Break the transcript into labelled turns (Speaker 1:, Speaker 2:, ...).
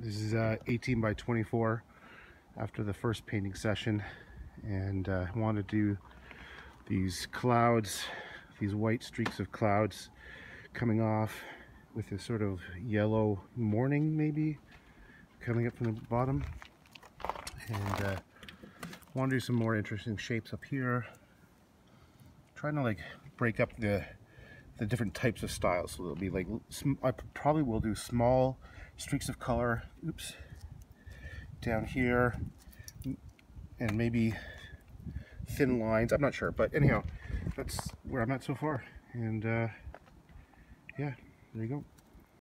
Speaker 1: This is 18 by 24 after the first painting session, and I wanted to do these clouds, these white streaks of clouds coming off with this sort of yellow morning maybe coming up from the bottom, and want to do some more interesting shapes up here, trying to like break up the different types of styles. So it'll be like, I probably will do small streaks of color, oops, down here, and maybe thin lines. I'm not sure, but anyhow, that's where I'm at so far. And yeah, there you go.